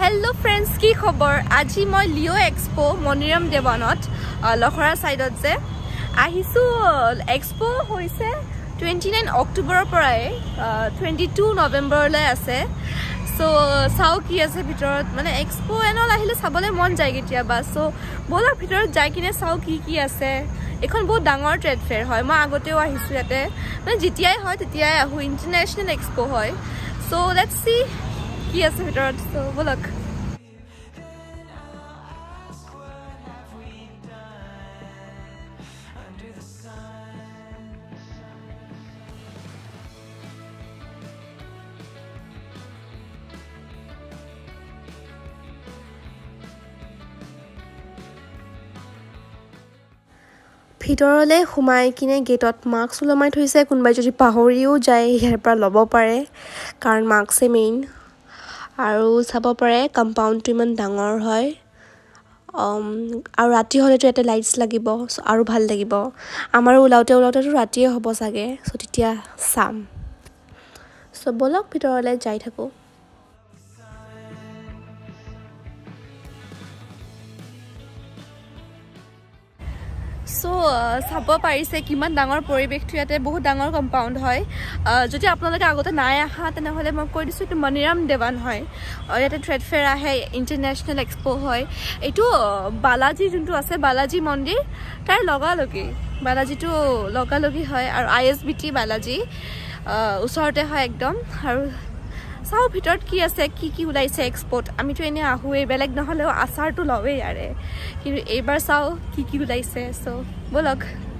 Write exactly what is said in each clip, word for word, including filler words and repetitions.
hello friends की खबर আজি মই লিও এক্সপো মনিৰাম দেৱানত লখৰা সাইডত যে আহিছো এক্সপো হৈছে उनतीस অক্টোবৰৰ পৰাই बाईस নৱেম্বৰলৈ আছে সো চাও কি আছে ভিতৰত মানে এক্সপো এনল আহিলে চাবলৈ মন যায় কেতিয়াবা সো বলা ভিতৰত যাই কিনে চাও কি কি আছে এখন বহুত ডাঙৰ ট্ৰেড ফেয়াৰ হয় মই আগতেও আহিছো ইয়াতে মানে যেতিয়াই হয় তেতিয়াই আহো ইন্টাৰনেশ্যনেল এক্সপো হয় সো লেটস সি কি আছে ভিতৰত সো বলক ভিতৰলে সোমাই কিনে গেটত মাস্ক লমাই থৈছে কোনবাই যদি পাহৰিও যায় ইয়াৰ পৰা লব পাৰে কাৰণ মাস্কে মেইন আৰু চাব পাৰে কম্পাউণ্ডটো ইমান ডাঙৰ হয় um আৰু ৰাতি হলেটো এটা লাইটস লাগিব আৰু ভাল লাগিব আমাৰো উলাউতে উলাউতেটো ৰাতিয়ে হ'ব সাগে সো তেতিয়া সাম সো বলক ভিতৰলে যাই থাকো সো সাব পাৰিছে কিমান ডাঙৰ পৰিবেশটো ইয়াতে বহুত ডাঙৰ কম্পাউণ্ড হয় যদি আপোনালোকে আগতে নাই আহা তেনেহলে মই কৈ দিছো এটো মনিৰাম দেৱান হয় ইয়াতে ট্ৰেড ফেয়াৰ আহে ইন্টাৰনেশ্যনেল এক্সপো হয় এটো বালাজী যোনটো আছে বালাজী মন্দিৰ তাৰ লগালগি বালাজীটো লগালগি হয় আৰু আইএসবিটি বালাজী ওচৰতে হয় একদম আৰু চাও ভিতৰত কি আছে কি কি উলাইছে এক্সপোৰ্ট আমিটো এনে আহুৱে বেলেগ নহলেও আচাৰটো লৱে ইয়াৰে কিন্তু এইবাৰ চাও কি কি উলাইছে সো বলক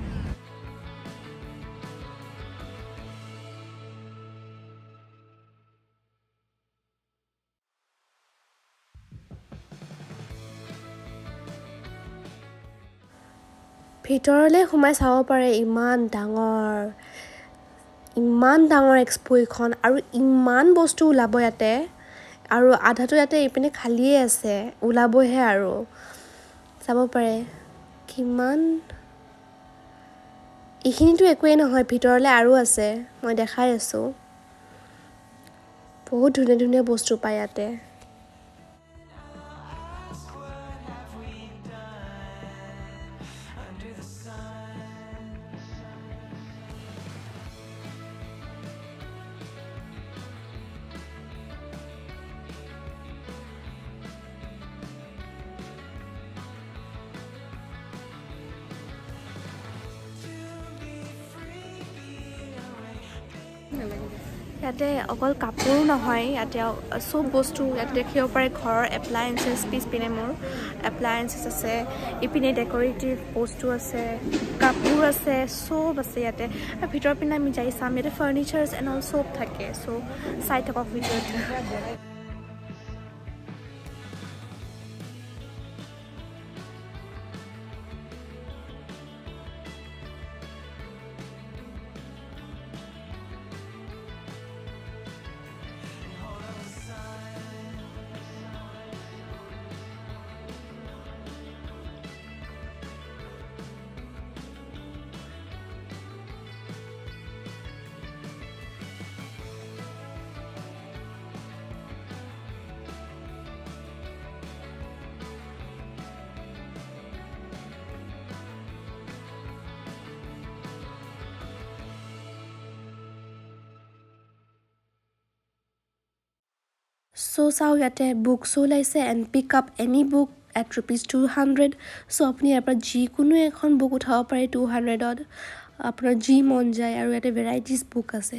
ভিতৰলে সোমাই চাব পাৰে ইমান ডাঙৰ ইমান ডাঙৰ এক্সপো এখন আৰু ইমান বস্তু উলাব ইয়াতে আৰু আধাটো ইয়াতে ইপিনে খালিয়ে আছে উলাবহে আৰু চাব পাৰে কিমান ইখিনিটো একোৱে নহয় ভিতৰলে আৰু আছে মই দেখাই আছো বহুত ধুনীয়া ধুনীয়া বস্তু পায় ইয়াতে ইয়াতে অকল কাপোৰ নহয় ইয়াতে সব বস্তু ইয়াতে দেখিব পাৰে ঘৰৰ এপ্লায়েন্সেস পিছ পিনে মোৰ এপ্লায়েন্সেস আছে ইপিনে ডেকোৰেটিভ বস্তু আছে কাপোৰ আছে সব আছে ইয়াতে আৰু ভিতৰ পিনে আমি যাই চাম ইয়াতে ফাৰ্নিচাৰছ এণ্ড অল সব থাকে সো চাই থাকক ভিডিঅ'টো So চাও ইয়াতে বুকছো লাইছে and pick up any book at rupees two hundred so আপুনি ইয়াৰ পৰা যিকোনো এখন বুক উঠাব পাৰে টু হাণ্ড্ৰেডত আপোনাৰ যি মন যায় আৰু ইয়াতে ভেৰাইটিজ বুক আছে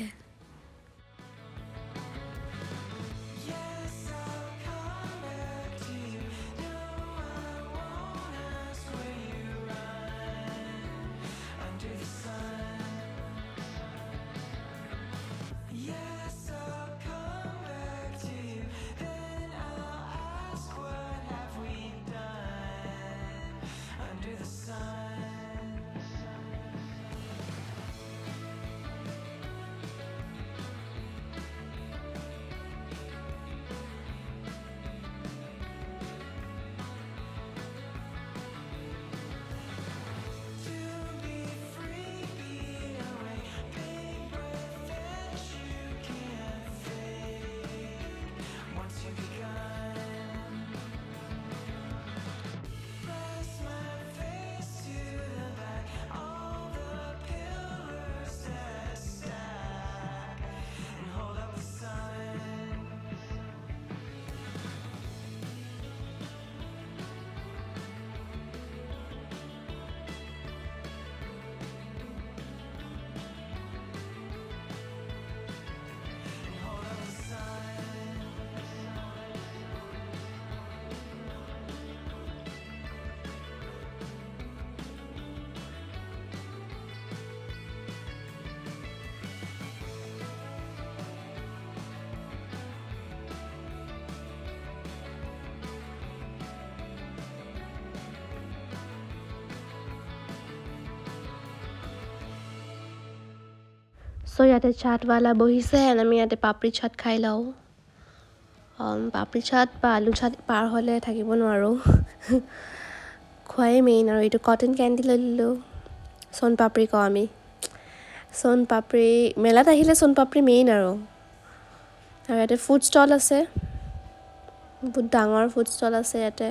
সো ইয়াতে চাটৱালা বহিছে এণ্ড আমি ইয়াতে পাপৰি চাট খাই লওঁ পাপৰি চাট বা আলু চাট পাৰ হ'লে থাকিব নোৱাৰোঁ খোৱাই মেইন আৰু এইটো কটন কেণ্ডি লৈ ল'লোঁ সোণ পাপৰি কওঁ আমি সোণ পাপৰি মেলাত আহিলে সোণ পাপৰি মেইন আৰু আৰু ইয়াতে ফুড ষ্টল আছে বহুত ডাঙৰ ফুড ষ্টল আছে ইয়াতে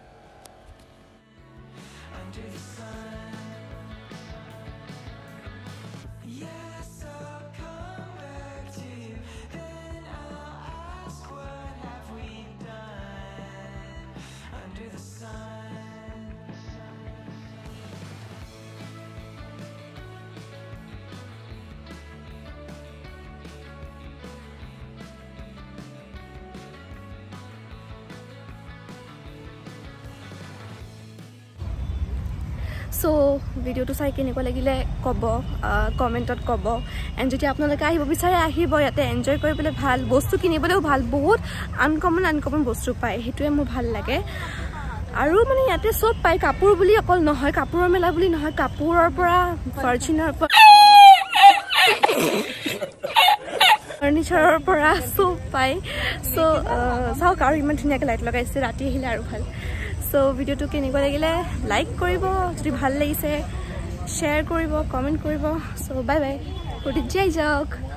সো ভিডিওটো চাই কেনেকুৱা লাগিলে ক'ব কমেণ্টত ক'ব এণ্ড যদি আপোনালোকে আহিব বিচাৰে আহিব ইয়াতে এনজয় কৰিবলৈ ভাল বস্তু কিনিবলৈও ভাল বহুত আনকমন আনকমন বস্তু পায় সেইটোৱে মোৰ ভাল লাগে আৰু মানে ইয়াতে চব পায় কাপোৰ বুলি অকল নহয় কাপোৰৰ মেলা বুলি নহয় কাপোৰৰ পৰা ফাৰ্নিচাৰৰ পৰা ফাৰ্নিচাৰৰ পৰা চব পায় চ' চাওক আৰু ইমান ধুনীয়াকৈ লাইট লগাইছে ৰাতি আহিলে আৰু ভাল সো ভিডিওটো কেনেকুৱা লাগিলে লাইক কৰিব যদি ভাল লাগিছে শ্বেয়াৰ কৰিব কমেণ্ট কৰিব সো বাই বাই ফূৰ্তিত যাই যাওক